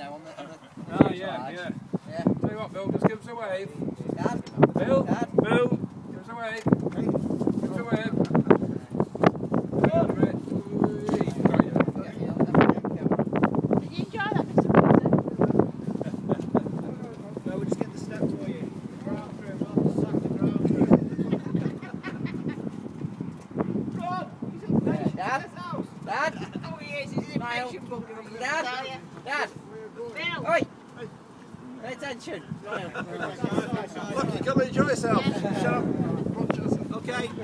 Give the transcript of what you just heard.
now on the Oh, yeah. Tell you what, Bill, just give us a wave. Dad? Bill, Dad? Bill, give us a wave. Give us a wave. Did you enjoy that, Mr. Wilson? No, we'll just get the step for you. Dad? Dad? Oh, he is. He's an Smile. impatient bugger. Dad? Dad? Bill. Oi! Pay attention. Smile. Look, you come and enjoy yourself. Shut up. Okay.